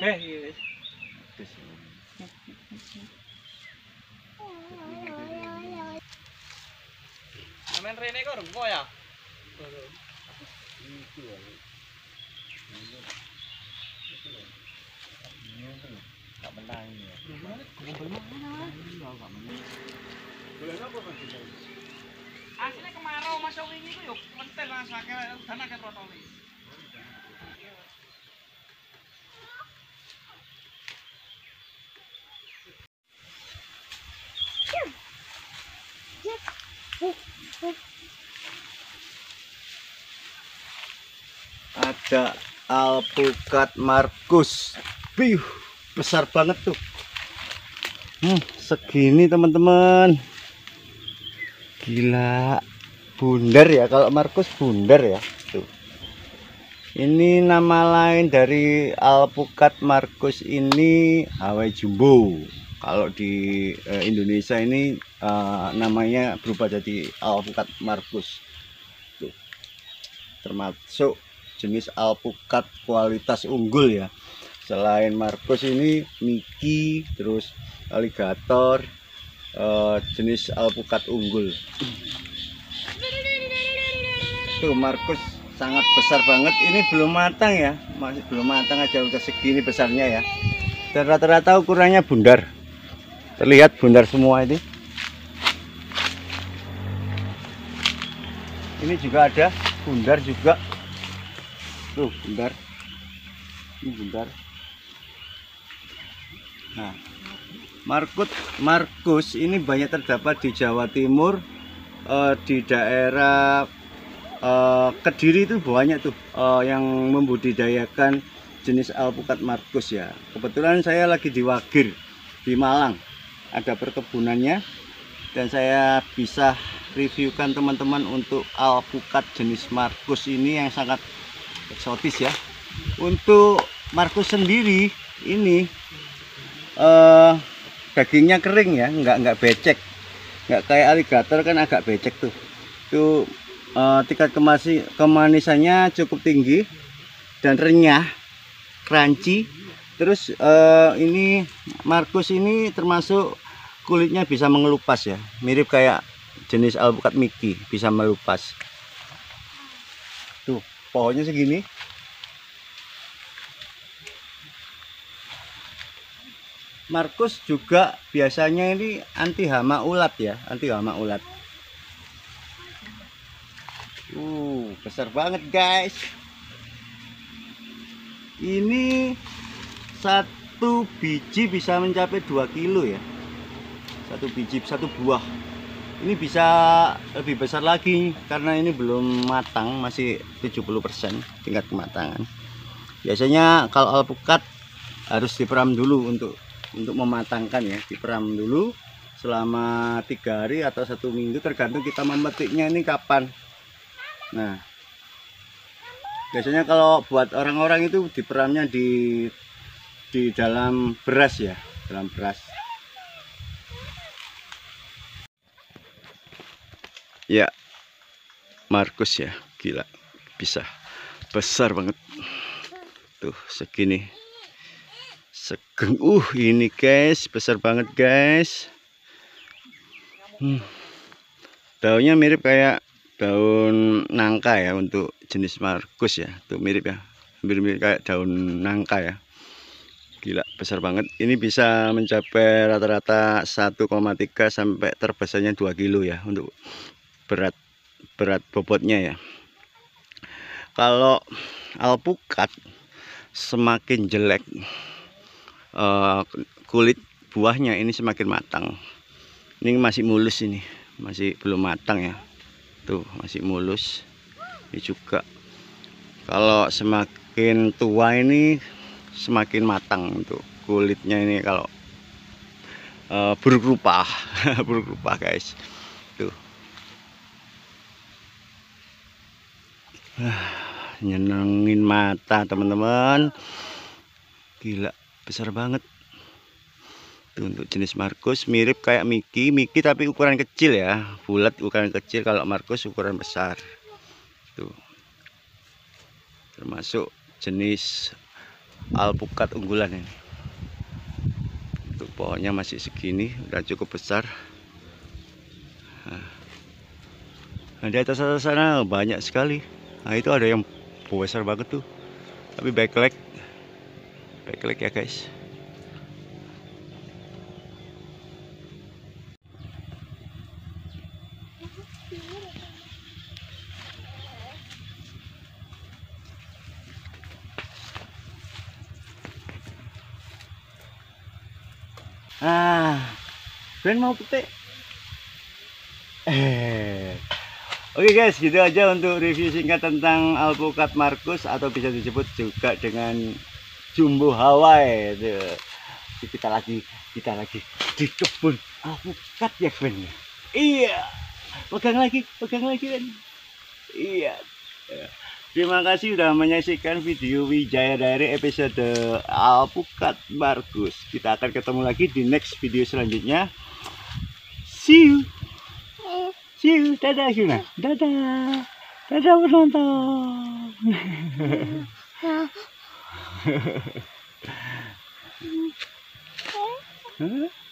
Iya. Amen rene kok rengko ya? Itu ya. Gak menang ya. Asline kemarau masuk wingi ku yo mentel Mas akeh udan akeh protole. Ada alpukat Markus. Piuh, besar banget tuh. Segini teman-teman. Gila. Bundar ya, kalau Markus bundar ya. Tuh. Ini nama lain dari alpukat Markus ini Hawaii Jumbo. Kalau di Indonesia ini namanya berubah jadi alpukat Markus. Tuh. Termasuk jenis alpukat kualitas unggul ya. Selain Markus ini Mickey, terus aligator, jenis alpukat unggul. Tuh Markus sangat besar banget. Ini belum matang ya, masih belum matang aja udah segini besarnya ya. Dan rata-rata ukurannya bundar. Terlihat bundar semua ini. Ini juga ada bundar juga. Tuh bundar. Ini bundar. Nah, Markus ini banyak terdapat di Jawa Timur, di daerah Kediri itu banyak tuh yang membudidayakan jenis alpukat Markus ya. Kebetulan saya lagi di Wagir di Malang, ada perkebunannya dan saya bisa reviewkan teman-teman untuk alpukat jenis Markus ini yang sangat eksotis ya. Untuk Markus sendiri ini dagingnya kering ya, nggak becek, nggak kayak aligator kan agak becek tuh. Itu tingkat kemanisannya cukup tinggi dan renyah, crunchy. Terus ini Markus ini termasuk kulitnya bisa mengelupas ya, mirip kayak jenis alpukat Mickey, bisa melupas. Tuh pohonnya segini. Markus juga biasanya ini anti hama ulat ya, anti hama ulat. Besar banget guys. Ini satu biji bisa mencapai 2 kilo ya. Satu biji, satu buah. Ini bisa lebih besar lagi karena ini belum matang, masih 70% tingkat kematangan. Biasanya kalau alpukat harus diperam dulu untuk mematangkan ya, diperam dulu selama 3 hari atau 1 minggu tergantung kita memetiknya ini kapan. Nah, biasanya kalau buat orang-orang itu diperamnya di dalam beras ya, dalam beras. Ya, Markus ya, gila, bisa besar banget. Tuh segini. Segeng, ini guys, besar banget guys. Daunnya mirip kayak daun nangka ya untuk jenis Markus ya. Tuh mirip ya, mirip kayak daun nangka ya. Gila, besar banget. Ini bisa mencapai rata-rata 1,3 sampai terbesarnya 2 kilo ya untuk berat bobotnya ya. Kalau alpukat semakin jelek kulit buahnya ini semakin matang. Ini masih mulus, ini masih belum matang ya. Tuh masih mulus. Ini juga kalau semakin tua ini semakin matang untuk kulitnya ini. Kalau buruk rupa buruk rupa guys. Tuh nyenengin mata teman-teman. Gila, besar banget. Tuh, untuk jenis Markus mirip kayak Mickey tapi ukuran kecil ya, bulat ukuran kecil. Kalau Markus ukuran besar. Tuh, termasuk jenis alpukat unggulan ini. Untuk pohonnya masih segini, udah cukup besar. Nah, di atas sana banyak sekali. Nah, itu ada yang besar banget tuh. Tapi backlight ya guys. Ben mau petik. Oke guys, gitu aja untuk review singkat tentang alpukat Markus, atau bisa disebut juga dengan jumbo Hawaii. Kita lagi di kebun alpukat ya Ben. Iya, pegang lagi Ben. Iya. Terima kasih sudah menyaksikan video Wijaya Diary episode alpukat Markus. Kita akan ketemu lagi di next video selanjutnya. See you, dadah Yuna, dadah penonton.